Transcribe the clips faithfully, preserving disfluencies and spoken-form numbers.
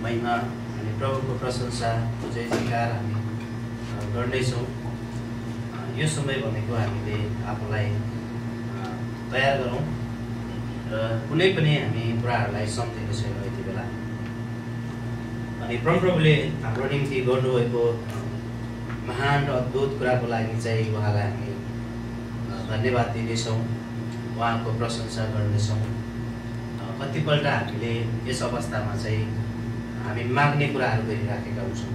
महिमा अनि प्रभुको प्रशंसा जय जयकार हामी गर्दैछौँ। यो समय भनेको हामीले आफूलाई तयार गरौँ र कुनै पनि हामी कुराहरूलाई सम्झेको छैनौँ यति बेला। अनि परमप्रभुले हाम्रो निम्ति गर्नुभएको महान र अद्भुत कुराको लागि चाहिँ उहाँलाई हामी धन्यवाद दिनेछौँ, उहाँको प्रशंसा गर्नेछौँ। कतिपल्ट हामीले यस अवस्थामा चाहिँ हामी माग्ने कुराहरू गरिराखेका हुन्छौँ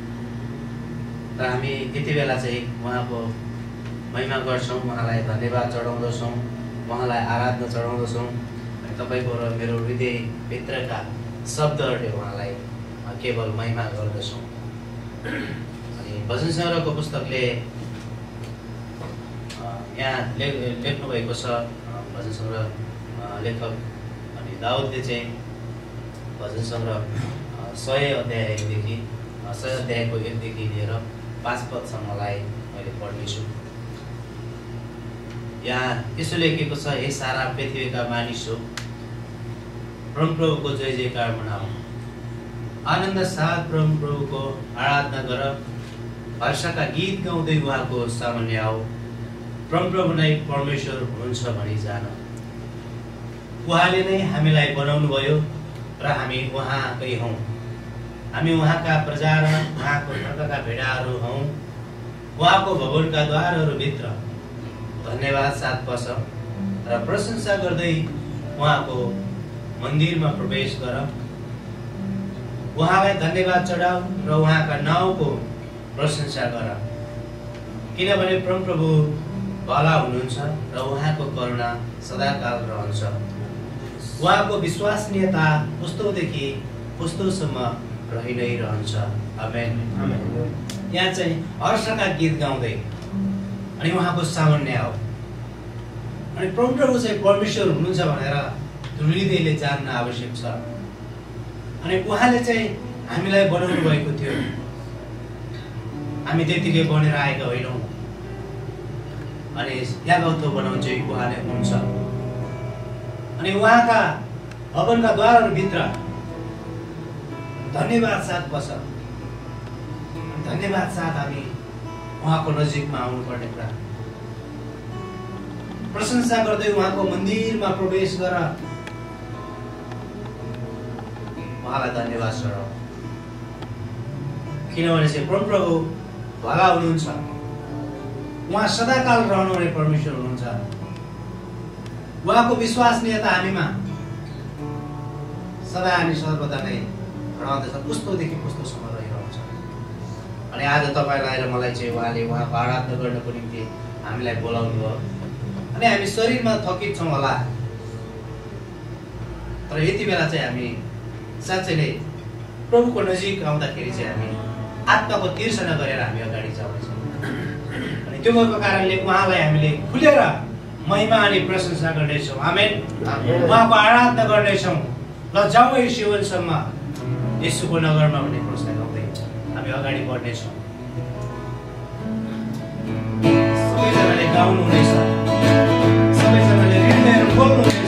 र हामी त्यति बेला चाहिँ उहाँको महिमा गर्छौँ, उहाँलाई धन्यवाद चढाउँदछौँ, उहाँलाई आराधना चढाउँदछौँ। अनि तपाईँको र मेरो हृदयभित्रका शब्दहरूले उहाँलाई केवल महिमा गर्दछौँ। अनि भजन सङ्ग्रहको पुस्तकले यहाँ ले लेख्नु भएको छ। भजन सङ्ग्रह लेखक अनि दाउदले चाहिँ भजन सङ्ग्रह सय अध्यायदेखि सय अध्यायको एकदेखि लिएर पाँच पदसम्मलाई मैले पढ्नेछु। यहाँ यसो लेखेको छ, हे सारा पृथ्वीका मानिसो, परमप्रभुको जय जयकार मनाऊ, आनन्द साथ परमप्रभुको आराधना गर, हर्षका गीत गाउँदै उहाँको सामान्य आऊ। परमप्रभु नै परमेश्वर हुनुहुन्छ भनी जान। उहाँले नै हामीलाई बनाउनु भयो र हामी उहाँकै हौँ। हामी उहाँका प्रजा र उहाँको घरका भेडाहरू हौँ। उहाँको भवनका द्वारहरूभित्र धन्यवाद साथ बस र प्रशंसा गर्दै उहाँको मन्दिरमा प्रवेश गर। उहाँलाई धन्यवाद चढाऊ र उहाँका नाउँको प्रशंसा गर, किनभने परमप्रभु भला हुनुहुन्छ र उहाँको करुणा सदाकाल रहन्छ। उहाँको विश्वसनीयता पुस्तौदेखि पुस्तौसम्म रहि नै रहन्छ। आमेन। यहाँ चाहिँ हर्षका गीत गाउँदै अनि उहाँको सामान्य आऊ। अनि परमप्रभु चाहिँ परमेश्वर हुनुहुन्छ भनेर हृदयले जान्न आवश्यक छ। अनि उहाँले चाहिँ हामीलाई बनाउनु भएको थियो, हामी त्यतिकै बनेर आएका होइनौँ। अनि यागौतो बनाउनु चाहिँ उहाँले हुनुहुन्छ। अनि उहाँका भवनका द्वारहरूभित्र धन्यवाद साथ बस। धन्यवाद साथ हामी उहाँको नजिकमा आउनुपर्ने कुरा, प्रशंसा गर्दै उहाँको मन्दिरमा प्रवेश गर, उहाँलाई धन्यवाद चढाऊ, किनभने चाहिँ परमप्रभु भला हुनुहुन्छ। उहाँ सदाकाल रहनुहुने परमेश्वर हुनुहुन्छ। उहाँको विश्वसनीयता हामीमा सदा अनि सर्वदा नै रहँदछ, पुस्तौदेखि पुस्तौसम्म रहिरहन्छ। अनि आज तपाईँलाई र मलाई चाहिँ उहाँले उहाँको आराधना गर्नको निम्ति हामीलाई बोलाउनु भयो। अनि हामी शरीरमा थकित छौँ होला, तर यति बेला चाहिँ हामी साँच्चै नै प्रभुको नजिक आउँदाखेरि चाहिँ हामी आत्माको तीर्सना गरेर हामी अगाडि जाँदैछौँ। अनि त्यो भएको कारणले उहाँलाई हामीले खुलेर महिमा अनि प्रशंसा गर्नेछौँ। आमेन। उहाँको आराधना गर्नेछौँ। ल जाउँ यो सियोनसम्म, येशूको नगरमा भन्ने घोषणा गाउँदै हामी अगाडि बढ्नेछौँ। सबैजनाले गाउनु हुनेछ, सबैजनाले हृदयहरू खोल्नु हुनेछ।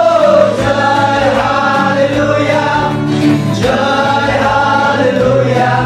Hallelujah.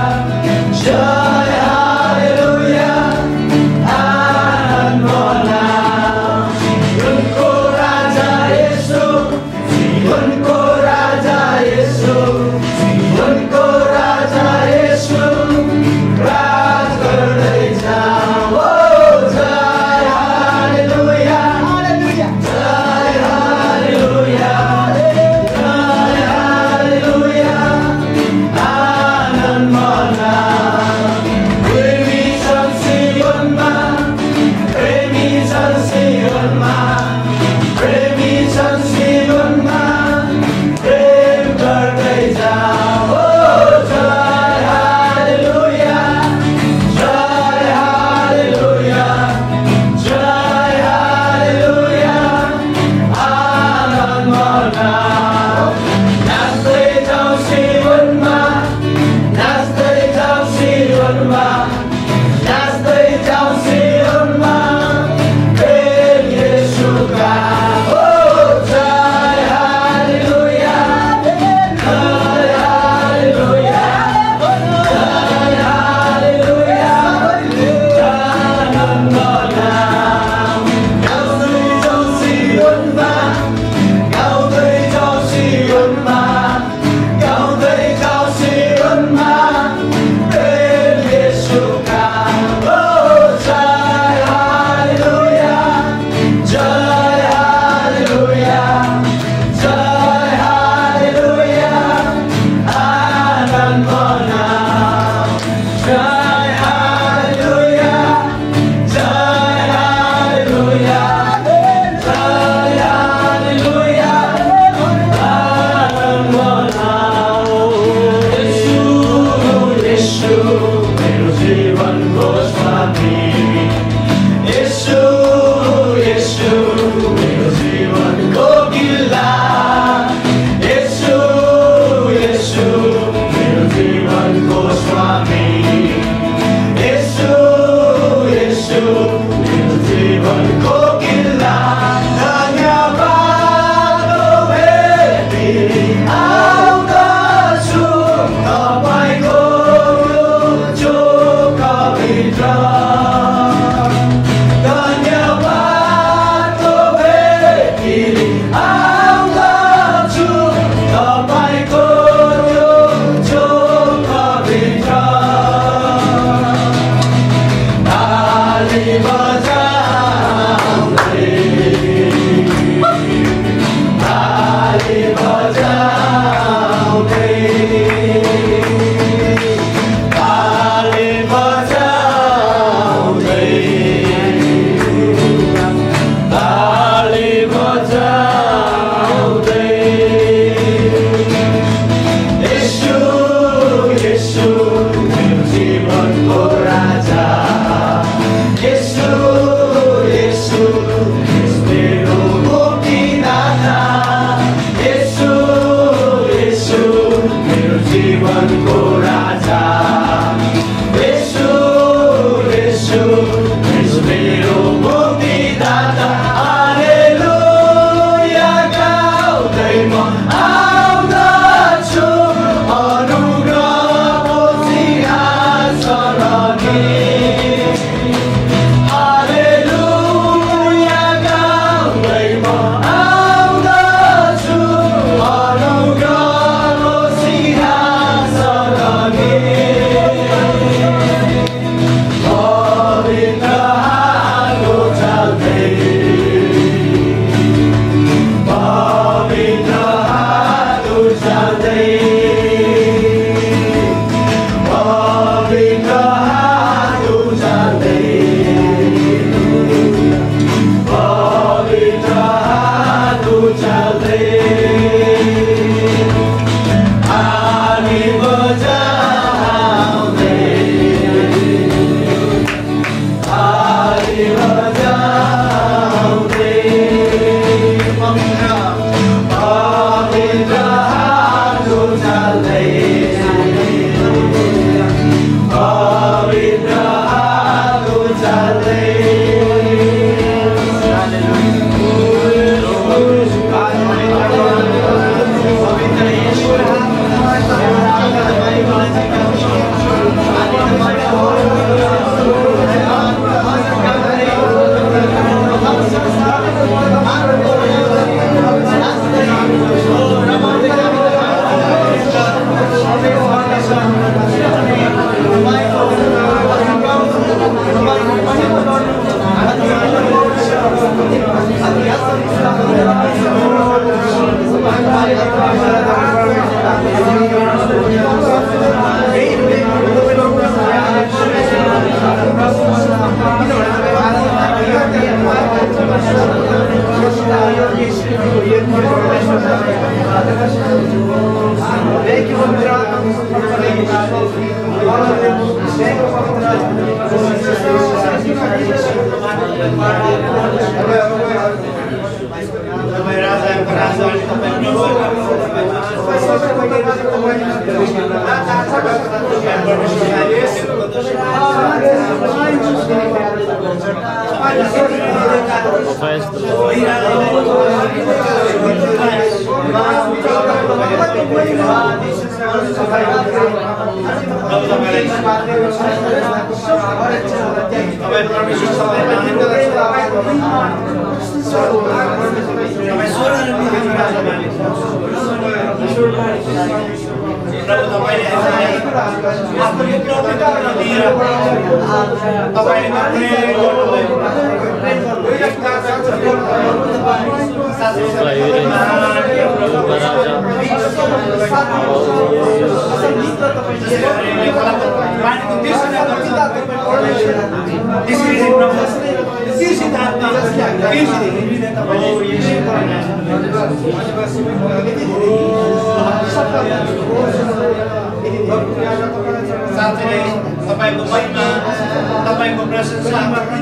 तपाईको महिमा तपाईको प्रशंसा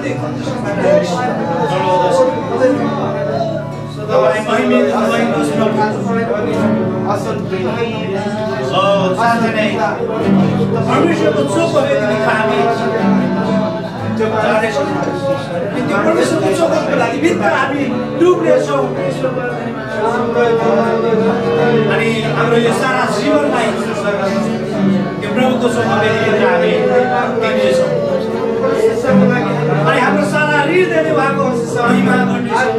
तपाईँ महिमित हुनुहोस् परमेश्वरको चोखो वेदीमा हामी त्यो परमेश्वरको चोखोको लागि भित्र हामी डुब्नेछौँ अनि हाम्रो यो सारा जीवनलाई त्यो प्रभुको चोखो वेदीभित्र हामी दिनेछौँ अनि हाम्रो सारा हृदयले उहाँको महिमा गर्नेछौँ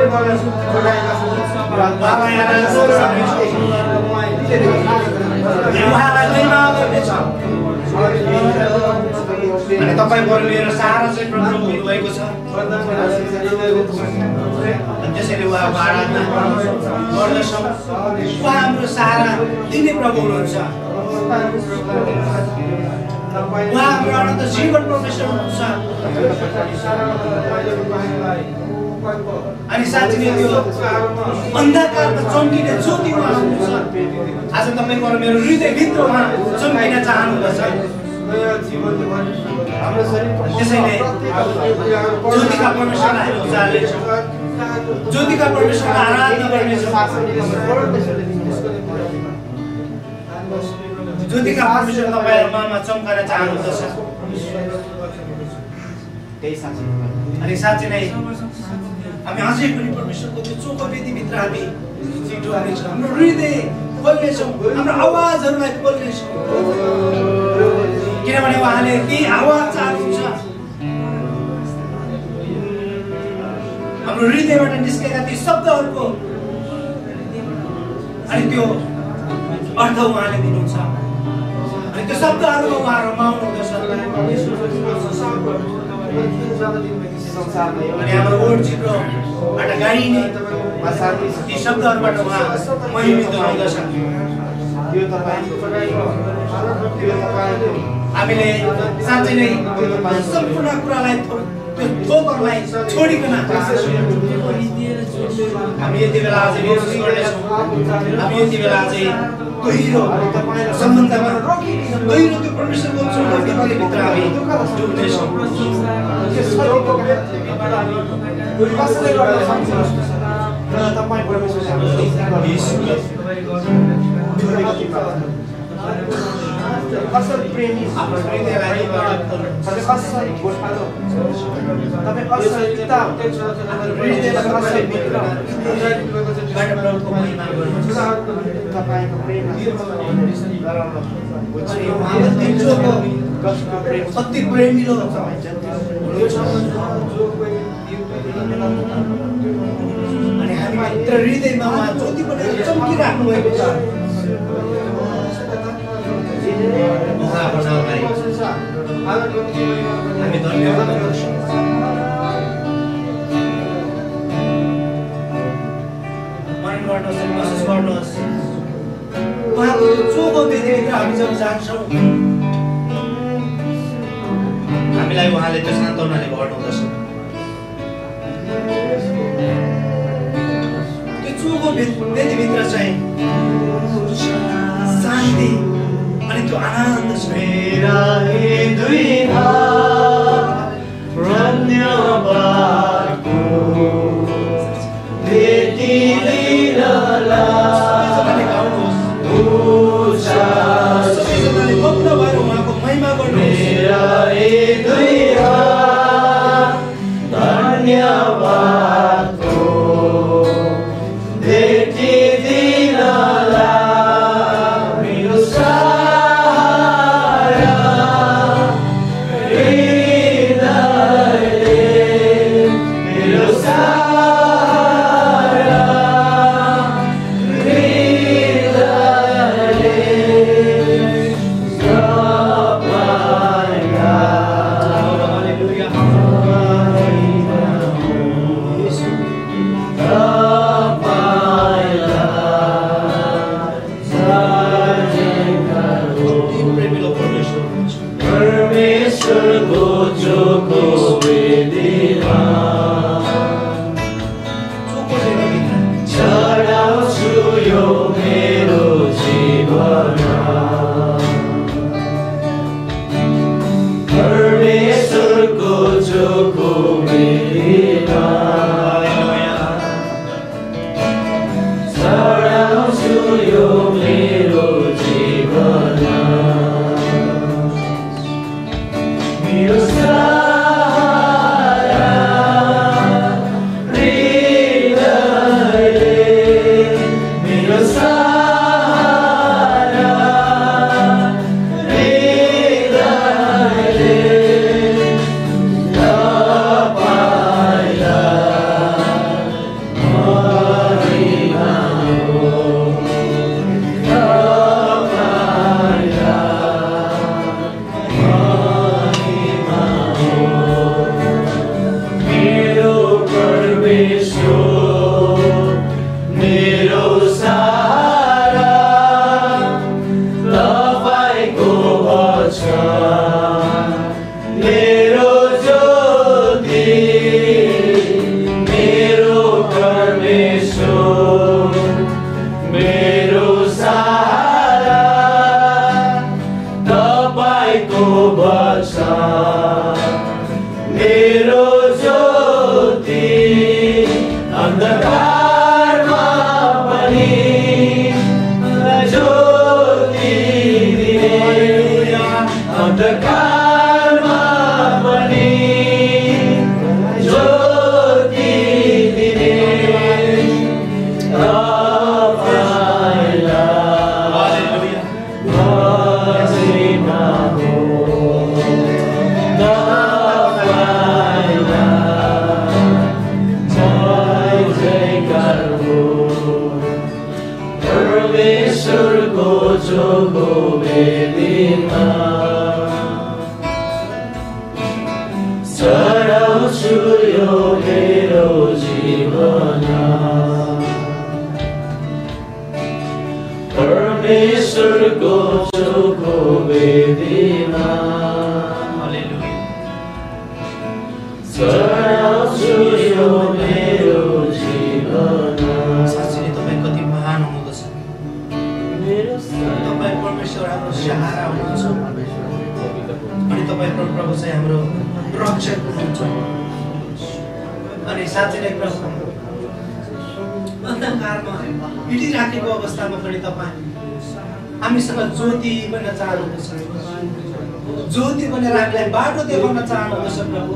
उहाँलाई महिमा गर्नेछौँ अनि तपाईँ मेरो सारा चाहिँ प्रभु हुनुभएको छ त्यसैले उहाँको आराधना गर्दछौँ उहाँ हाम्रो सारा दिने प्रभु हुनुहुन्छ उहाँ हाम्रो अनन्त जीवन परमेश्वर हुनुहुन्छ अनि साँच्चै नै त्यो अन्धकारमा चम्किने ज्योति उहाँ हुनुहुन्छ आज तपाईँको मेरो हृदयभित्र उहाँ चम्किन चाहनुहुँदछ त्यसैले ज्योतिका परमेश्वरलाई हामी उचाल्नेछौँ ज्योतिका परमेश्वरलाई आराधना गर्नेछौँ ज्योतिका परमेश्वर तपाईँहरूमा चम्कन चाहनुहुँदछ अनि साँच्चै नै हामी अझै पनि परमेश्वरको त्यो चोखो वेदीभित्र हामी डुब्नेछौँ हाम्रो हृदय खोल्नेछौँ हाम्रो आवाजहरूलाई खोल्नेछौँ किनभने उहाँले ती आवाज चाहनुहुन्छ हाम्रो हृदयबाट निस्केका ती शब्दहरूको अनि त्यो अर्थ उहाँले दिनुहुन्छ अनि त्यो शब्दहरूमा उहाँ रमाउनु हुँदछ अनि हाम्रो ओड चित्रबाट गाइने ती शब्दहरूबाट उहाँ महिमित हुँदछ हामीले साँच्चै नै सम्पूर्ण कुरालाई त्यो थोकहरूलाई छोडिकन हामी यति बेला अझै कोसिस गर्नेछौँ हामी यति बेला अझै गहिरो सम्बन्धमा गहिरो त्यो परमेश्वरको चोखो वेदीभित्र हामी डुब्नेछौँ कसरी प्रेमी आफ्नो हृदयलाई तपाईँ कसरी गोठालो तपाईँ कसरी पिता हृदयलाई कसरी मित्र तपाईँको प्रेम अति प्रेमिलो अनि हामी भित्र हृदयमा उहाँ ज्योति बनेर चम्किराख्नु भएको छ। उहाँ बनाउनलाई हामी धन्यवाद गर्छौँ। मन गर्नुहोस् अनि महसुस गर्नुहोस् उहाँको त्यो चोखो वेदीभित्र हामी जब जान्छौँ हामीलाई उहाँले त्यो सान्त्वनाले भर्नुहुँदछ। त्यो चोखो वेदीभित्र चाहिँ शान्ति अनि त्यो आनन्द छ। मेरा दुई हात धन्यवादको सबैजनाले मग्न भएर उहाँको महिमा गर्नु। मेरा दुई हात धन्यवादको भेटिदिनलाई मेरो सारा हृदयले मेरो सारा हृदयले परमेश्वरको चोखो वेदीमा चढाउँछु यो मेरो जीवन। परमेश्वरको चोखो वेदीमा चढाउँछु यो मेरो जीवन। मेरो सारा हृदयले मेरो सारा हृदयले तपाईँलाई महिमा हो, मेरो सारा तपाईँको भन्छ। मेरो ज्योति मेरो परमेश्वर मेरो सारा तपाईँको भन्छ। मेरो ज्योति अन्धकारमा पनि ज्योति दिने, अन्धकारमा पनि ज्योति दिने तपाईँलाई महिमा हो, परमेश्वरको चोखो वेदीमा चढाउँछु यो मेरो जीवन। परमेश्वरको चोखो वेदीमा चढाउँछु यो मेरो जीवन। साँच्चै नै तपाईँ कति महान हुनुहुन्छ। तपाईँ परमेश्वर हाम्रो सहारा हुनुहुन्छ अनि तपाईँ प्रभु चाहिँ हाम्रो रक्षक हुनुहुन्छ। अनि साँच्चै नै प्रभु अन्धकारमा हिँडिराखेको अवस्थामा पनि तपाईँ हामीसँग ज्योति बन्न चाहनुहुन्छ, ज्योति बनेर हामीलाई बाटो देखाउन चाहनुहुन्छ। प्रभु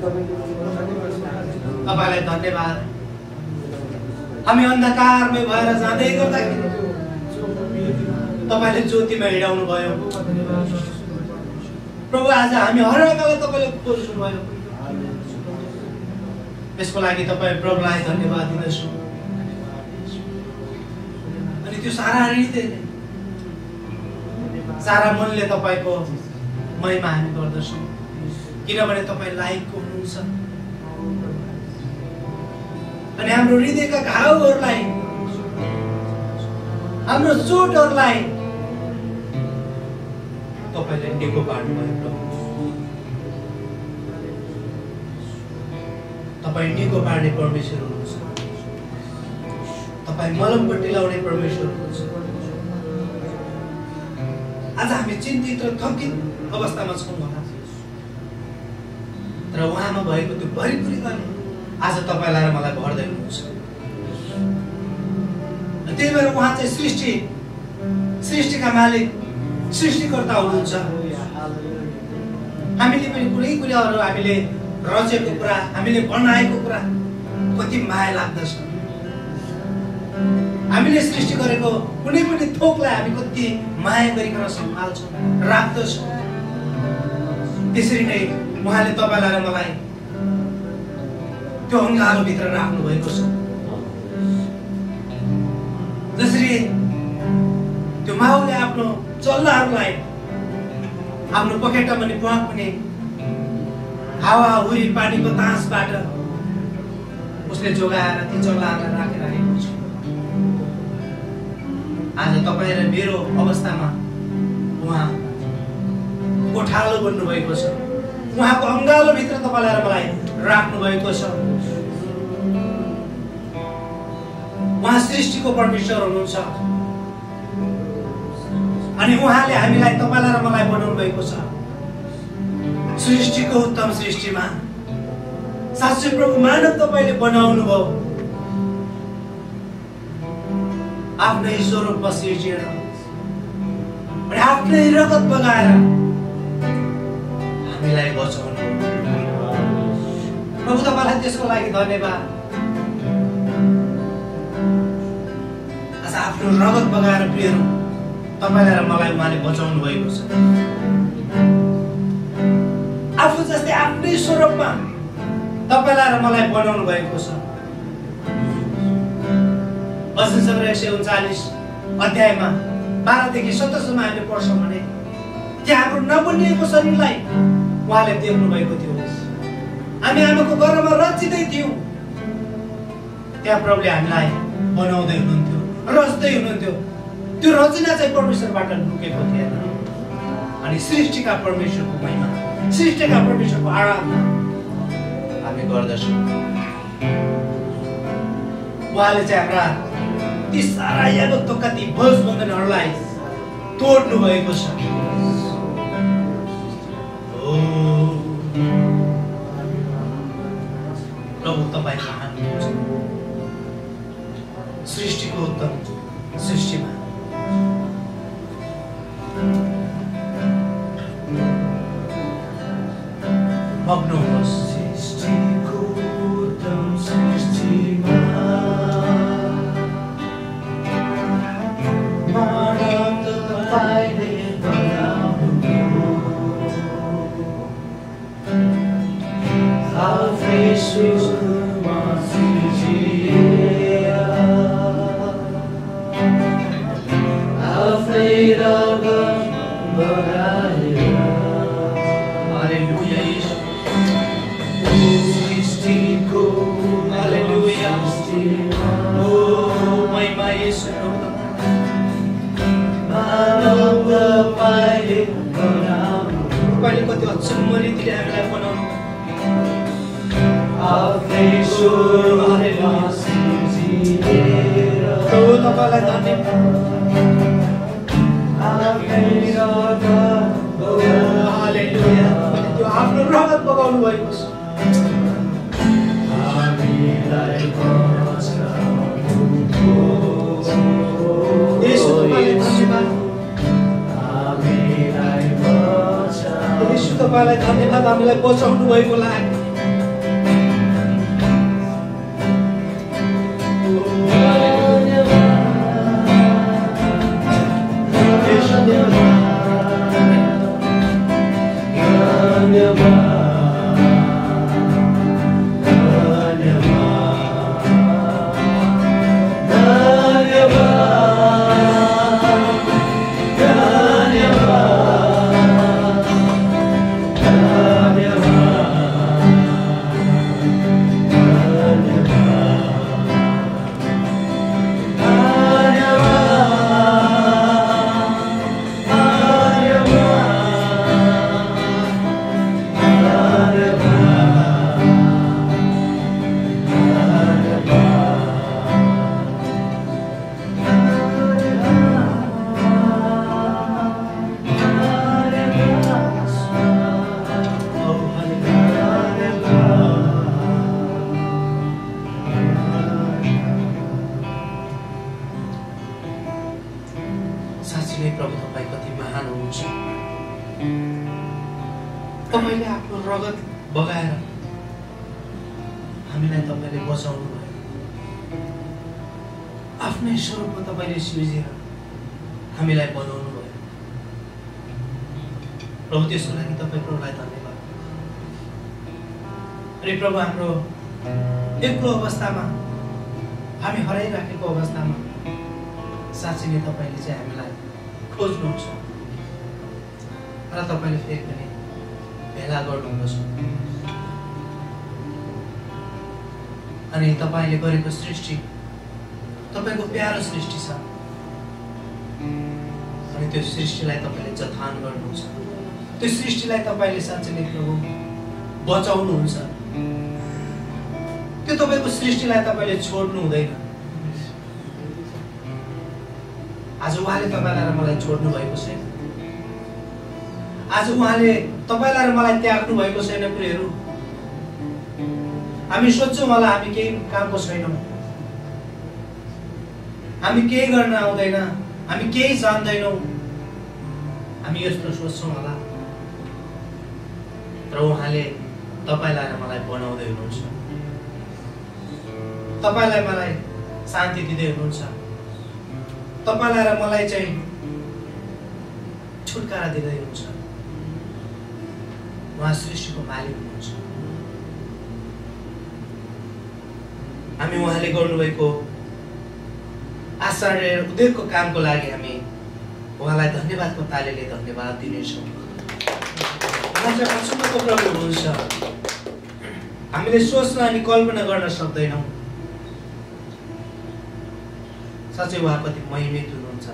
तपाईँलाई धन्यवाद। हामी अन्धकारमै भएर जाँदै गर्दाखेरि तपाईँले ज्योतिमा हिँडाउनु भयो। प्रभु आज हामी हराएकालाई तपाईँले खोज्नु भयो। त्यसको लागि तपाईँ प्रभुलाई धन्यवाद दिँदछु। अनि त्यो सारा हृदय सारा मनले तपाईँको महिमा हामी गर्दछौँ, किनभने तपाईँ लायकको हुनुहुन्छ। अनि हाम्रो हृदयका घाउहरूलाई, हाम्रो चोटहरूलाई तपाईँले निको पार्नुभयो प्रभु। तपाईँ निको पार्ने परमेश्वर हुनुहुन्छ। तपाईँ मलमपट्टि लाउने परमेश्वर हुनुहुन्छ। आज हामी चिन्तित र थकित अवस्थामा छौँ होला, तर उहाँमा भएको त्यो भरिपुरी गर्ने आज तपाईँलाई र मलाई भर्दै हुनुहुन्छ। त्यही भएर उहाँ चाहिँ सृष्टि सृष्टिका मालिक, सृष्टिकर्ता हुनुहुन्छ। हामीले पनि कुनै कुराहरू हामीले रचेको कुरा, हामीले बनाएको कुरा कति माया लाग्दछ। हामीले सृष्टि गरेको कुनै पनि थोकलाई हामी कति माया गरिकन सम्हाल्छौँ, राख्दछौँ। त्यसरी नै उहाँले तपाईँलाई र मलाई त्यो अङ्गालोभित्र राख्नु भएको छ। जसरी त्यो माउले आफ्नो चल्लाहरूलाई आफ्नो पखेटा मुनि प्वाक हुने हावा हुरी पानीको तासबाट उसले जोगाएर ती चल्लाहरूलाई राखेर आएको छ। आज तपाईँ र मेरो अवस्थामा उहाँ कोठालो बन्नु भएको छ। उहाँको अङ्गालोभित्र तपाईँलाई र मलाई राख्नु भएको छ। उहाँ सृष्टिको परमेश्वर हुनुहुन्छ। अनि उहाँले हामीलाई, तपाईँलाई र मलाई बनाउनु भएको छ सृष्टिको उत्तम सृष्टिमा। साँच्चै प्रभु, मानव तपाईँले बनाउनु भयो आफ्नै स्वरूपमा सिर्जिएर, अनि आफ्नै रगत बगाएर हामीलाई बचाउनु। प्रभु, तपाईँलाई त्यसको लागि धन्यवाद। आज आफ्नो रगत बगाएर प्रियहरू तपाईँलाई र मलाई उहाँले बचाउनु भएको छ। आफू जस्तै आफ्नै स्वरूपमा तपाईँलाई र मलाई बनाउनु भएको छ। भजन सङ्ग्रह एक सय उन्चालिस अध्यायमा बाह्रदेखि सत्रसम्म हामीले पढ्छौँ भने त्यहाँ हाम्रो नबनिएको शरीरलाई उहाँले देख्नु भएको थियो। हामी आमाको गर्भमा रचिँदै थियौँ, त्यहाँ प्रभुले हामीलाई बनाउँदै हुनुहुन्थ्यो, रच्दै हुनुहुन्थ्यो। त्यो रचना चाहिँ परमेश्वरबाट लुकेको थिएन। अनि सृष्टिका परमेश्वरको महिमा, सृष्टिका परमेश्वरको आराधना हामी गर्दछौँ। उहाँले चाहिँ हाम्रा ती सारा यावत्वका ती बोझ बन्धनहरूलाई तोड्नु भएको छ। प्रभु, तपाईँ महान हुनुहुन्छ। सृष्टिको उत्तम सृष्टिमा मग्न हुनुहोस्। सृष्टिको उत्तम सृष्टिमा मानव तपाईँले बनाउनुभयो, आफै स्वरूपमा सिर्जिएर, आफै रगत बगाएर। हालेलुया येशू, सृष्टिको हालेलुया। सृष्टिमा ओ महिमा येशू, मानव तपाईँले बनाउनुभयो, तपाईँले कति अचम्म रीतिले हामीलाई बनाउनु। आफै स्वरूपमा सिर्जिएर, प्रभु, तपाईँलाई धन्यवाद। आफै रगत बगाएर। हालेलुया। त्यो आफ्नो रगत बगाउनु भएको छ। हामीलाई बचाउनुभयो, येशू, तपाईँलाई धन्यवाद। हामीलाई बचाउनुभयो, येशू, तपाईँलाई धन्यवाद हामीलाई बचाउनु भएको लागि। धन्यवाद, धन्यवाद, प्रभु तपाईँ कति महान हुनुहुन्छ। तपाईँले आफ्नो रगत बगाएर हामीलाई तपाईँले बचाउनु भयो। आफ्नै स्वरूपमा तपाईँले सृजेर हामीलाई बनाउनु भयो। प्रभु त्यसको लागि तपाईँ प्रभुलाई धन्यवाद। अनि प्रभु हाम्रो एक्लो अवस्थामा, हामी हराइराखेको अवस्थामा साँच्चै नै तपाईँले चाहिँ हामीलाई खोज्नुहुन्छ र तपाईँले फेरि पनि भेला गर्नुहुँदछ। अनि तपाईँले गरेको सृष्टि तपाईँको प्यारो सृष्टि छ अनि त्यो सृष्टिलाई तपाईँले जथान गर्नुहुन्छ। त्यो सृष्टिलाई तपाईँले साँच्चै नै प्रभु बचाउनुहुन्छ। त्यो तपाईँको सृष्टिलाई तपाईँले छोड्नु हुँदैन। आज उहाँले तपाईँलाई र मलाई छोड्नु भएको छैन। आज उहाँले तपाईँलाई र मलाई त्याग्नु भएको छैन। प्रियहरू, हामी सोच्छौँ होला हामी केही कामको छैनौँ, हामी केही गर्न आउँदैन, हामी केही जान्दैनौँ, हामी यस्तो सोच्छौँ होला। तर उहाँले तपाईँलाई र मलाई बनाउँदै हुनुहुन्छ। तपाईँलाई मलाई शान्ति दिँदै हुनुहुन्छ। तपाईँलाई र मलाई चाहिँ छुटकारा दिँदै हुनुहुन्छ। उहाँ सृष्टिको मालिक हुनुहुन्छ। हामी उहाँले गर्नुभएको आश्चर्य उद्योगको कामको लागि हामी उहाँलाई धन्यवादको तालीले धन्यवाद दिनेछौँ। उहाँ चाहिँ अचम्मको प्रभु हुनुहुन्छ। हामीले सोच्न अनि कल्पना गर्न सक्दैनौँ। साँच्चै उहाँ कति महिमित हुनुहुन्छ।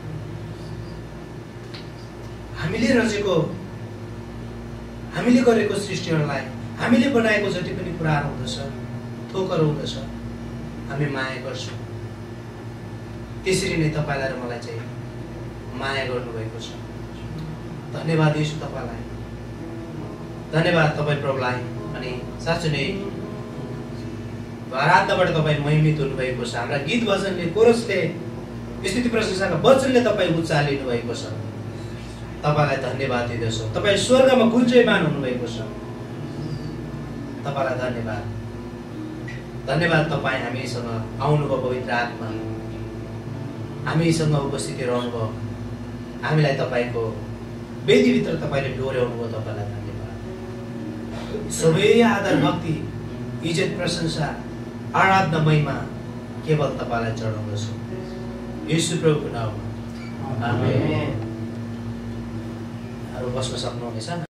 हामीले रचेको, हामीले गरेको सृष्टिहरूलाई, हामीले बनाएको जति पनि कुराहरू हुँदछ, थोकर हुँदछ, हामी माया गर्छौँ। त्यसरी नै तपाईँलाई र मलाई चाहिँ माया गर्नुभएको छ। धन्यवाद येशू तपाईँलाई, धन्यवाद तपाईँ प्रभुलाई। अनि साँच्चै नै आराधनाबाट तपाईँ महिमित हुनुभएको छ। हाम्रा गीत भजनले, कोरसले, स्तुति प्रशंसाका वचनले तपाईँ उचालिनु भएको छ। तपाईँलाई धन्यवाद दिँदछौँ। तपाईँ स्वर्गमा गुन्जयमान हुनुभएको छ। तपाईँलाई धन्यवाद। धन्यवाद तपाईँ हामीसँग आउनुभयो, पवित्र आत्मा हामीसँग उपस्थिति रहनुभयो। हामीलाई तपाईँको वेदीभित्र तपाईँले डोर्याउनु भयो। तपाईँलाई धन्यवाद। सबै आदर, भक्ति, इज्जत, प्रशंसा, आराधना, महिमा केवल तपाईँलाई चढाउँदछु येशू प्रभुको नाममा। आमेन। अरू बस्न सक्नुहुनेछ।